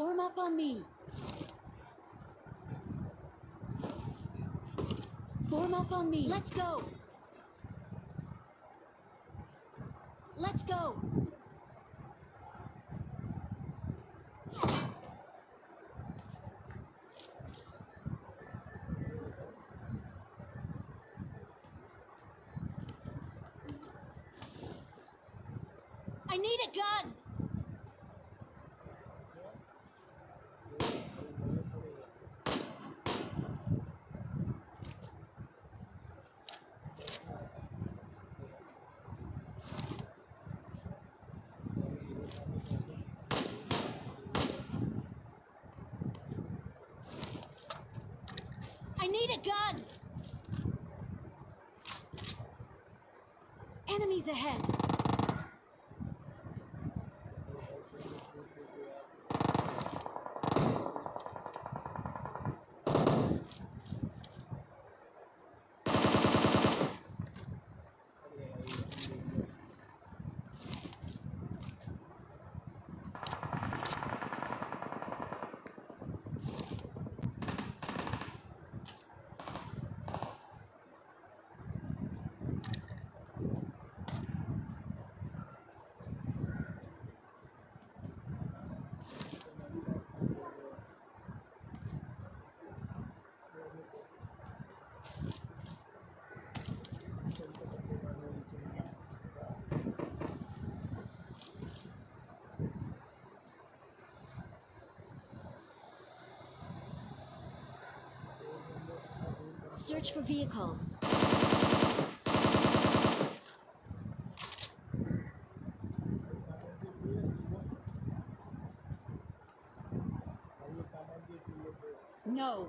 Form up on me. Form up on me. Let's go. Let's go. I need a gun. I need a gun. Enemies ahead. Search for vehicles. No.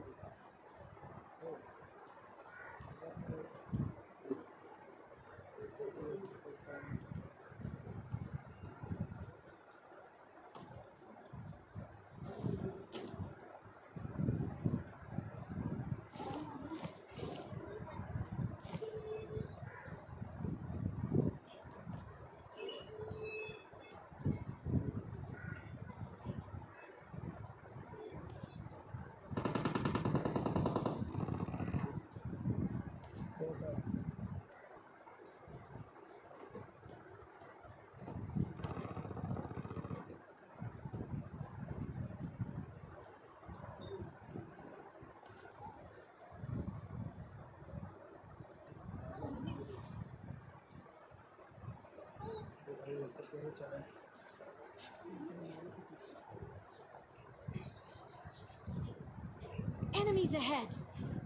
Enemies ahead.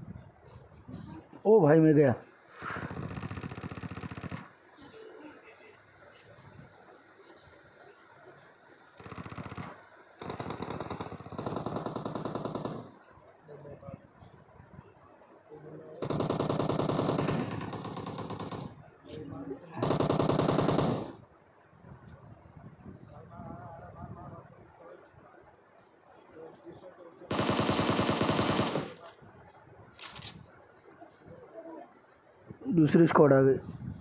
ओ भाई मैं गया। दूसरी squad आ गई।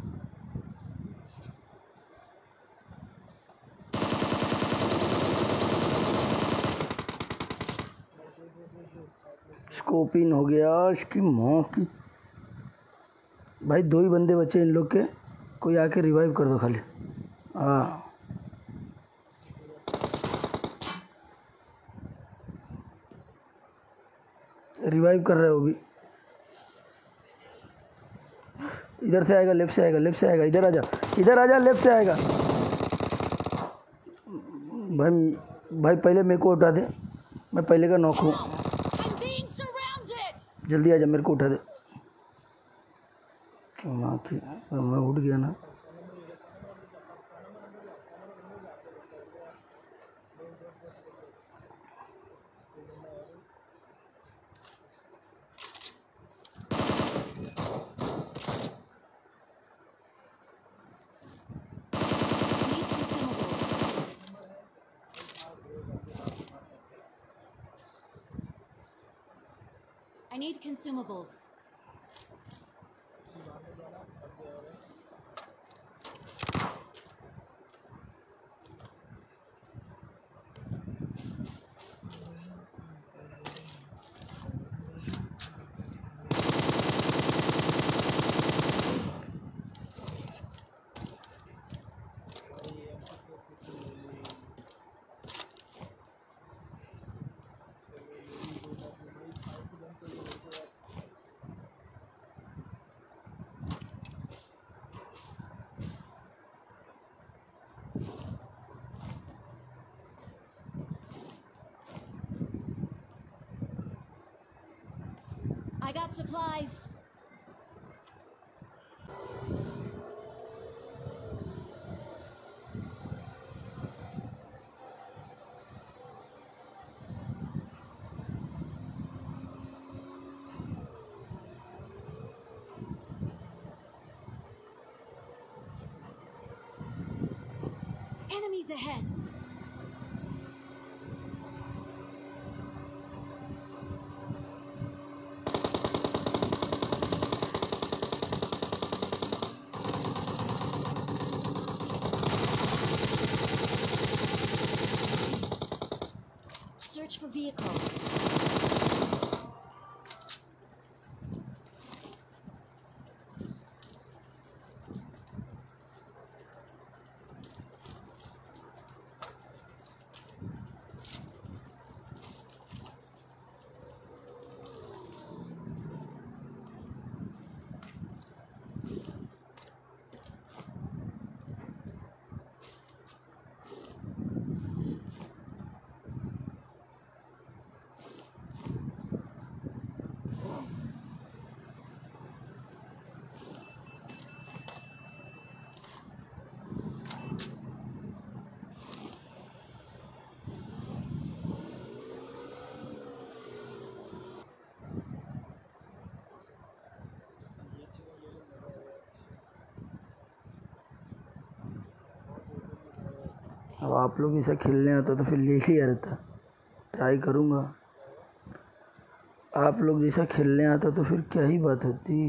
Scoping हो गया इसकी माँ की। भाई 2 ही बंदे बचे इन लोग के, कोई आके रिवाइव कर दो खाली। हाँ रिवाइव कर रहे हो भी। इधर से आएगा, लेफ्ट से आएगा, लेफ्ट से आएगा। इधर आजा, इधर आजा, लेफ्ट से आएगा। भाई पहले मेरे को उठा दे, मैं पहले का नॉक हूँ। जल्दी आजा, मेरे को उठा दे। मैं उठ गया ना। I need consumables. I got supplies. Enemies ahead. Search for vehicles. अब आप लोग ऐसा खेलने आता तो फिर ले लिया रहता, ट्राई करूँगा। आप लोग जैसा खेलने आता तो फिर क्या ही बात होती।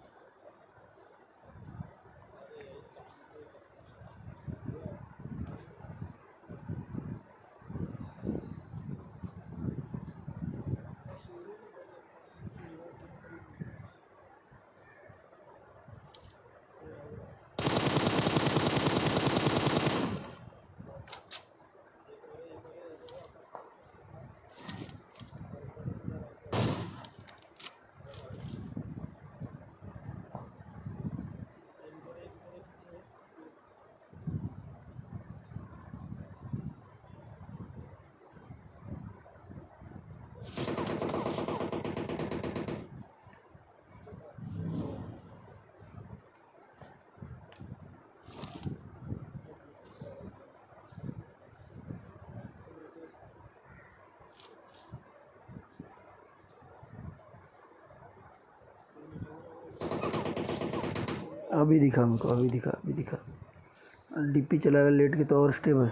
अभी दिखा मेरे को, अभी दिखा। डीपी चला लेट के तो और स्टेबल।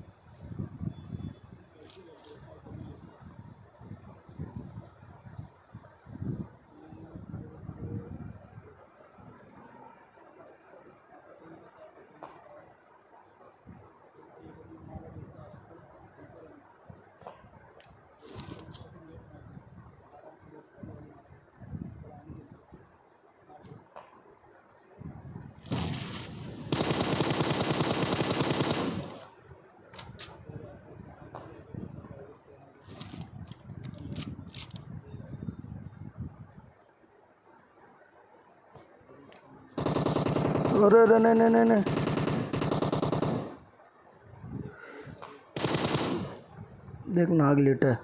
अरे नहीं, देख नाग लेटा है।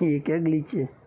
ये क्या ग्लिच है?